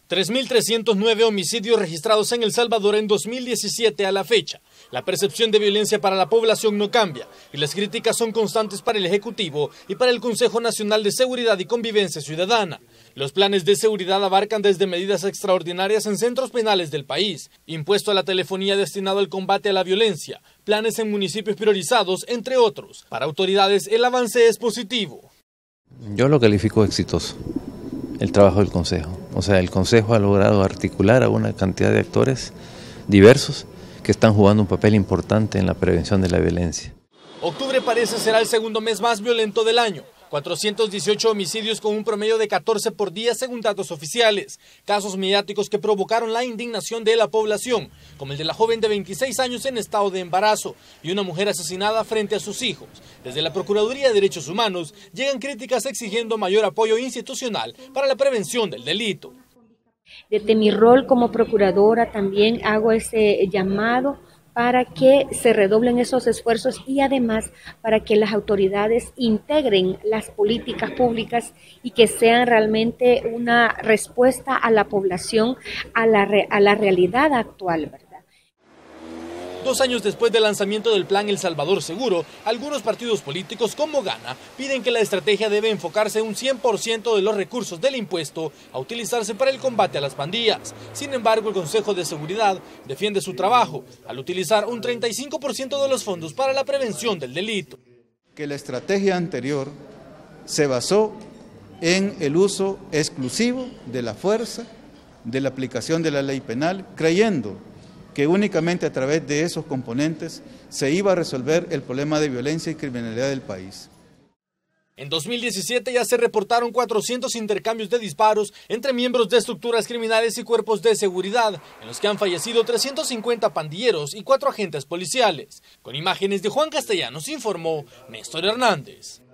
3.309 homicidios registrados en El Salvador en 2017 a la fecha. La percepción de violencia para la población no cambia y las críticas son constantes para el Ejecutivo y para el Consejo Nacional de Seguridad y Convivencia Ciudadana. Los planes de seguridad abarcan desde medidas extraordinarias en centros penales del país, impuesto a la telefonía destinado al combate a la violencia, planes en municipios priorizados, entre otros. Para autoridades, el avance es positivo. Yo lo califico exitoso, el trabajo del Consejo. O sea, el Consejo ha logrado articular a una cantidad de actores diversos que están jugando un papel importante en la prevención de la violencia. Octubre parece será el segundo mes más violento del año. 418 homicidios con un promedio de 14 por día según datos oficiales. Casos mediáticos que provocaron la indignación de la población, como el de la joven de 26 años en estado de embarazo y una mujer asesinada frente a sus hijos. Desde la Procuraduría de Derechos Humanos llegan críticas exigiendo mayor apoyo institucional para la prevención del delito. Desde mi rol como procuradora también hago ese llamado para que se redoblen esos esfuerzos y además para que las autoridades integren las políticas públicas y que sean realmente una respuesta a la población, a la realidad actual, ¿verdad? 2 años después del lanzamiento del plan El Salvador Seguro, algunos partidos políticos como Gana piden que la estrategia debe enfocarse un 100% de los recursos del impuesto a utilizarse para el combate a las pandillas. Sin embargo, el Consejo de Seguridad defiende su trabajo al utilizar un 35% de los fondos para la prevención del delito. Que la estrategia anterior se basó en el uso exclusivo de la fuerza, de la aplicación de la ley penal, creyendo que únicamente a través de esos componentes se iba a resolver el problema de violencia y criminalidad del país. En 2017 ya se reportaron 400 intercambios de disparos entre miembros de estructuras criminales y cuerpos de seguridad, en los que han fallecido 350 pandilleros y 4 agentes policiales. Con imágenes de Juan Castellanos informó Néstor Hernández.